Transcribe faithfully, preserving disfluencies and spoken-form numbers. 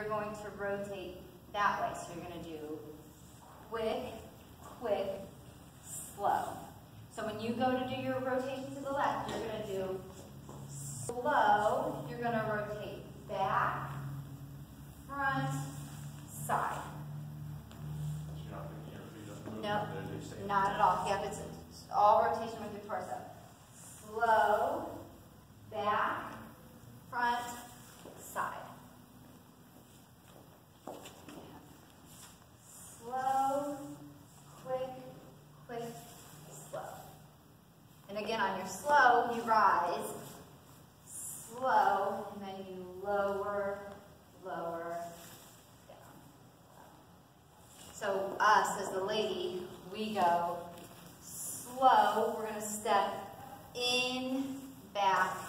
you're going to rotate that way. So you're going to do quick, quick, slow. So when you go to do your rotation to the left, you're going to do slow. You're going to rotate back, front, side. No, not at all. Yep, it's all rotation with your torso. Slow, back, front, side. Slow, quick, quick, slow. And again, on your slow, you rise, slow, and then you lower, lower, down. So us, as the lady, we go slow. We're going to step in, back,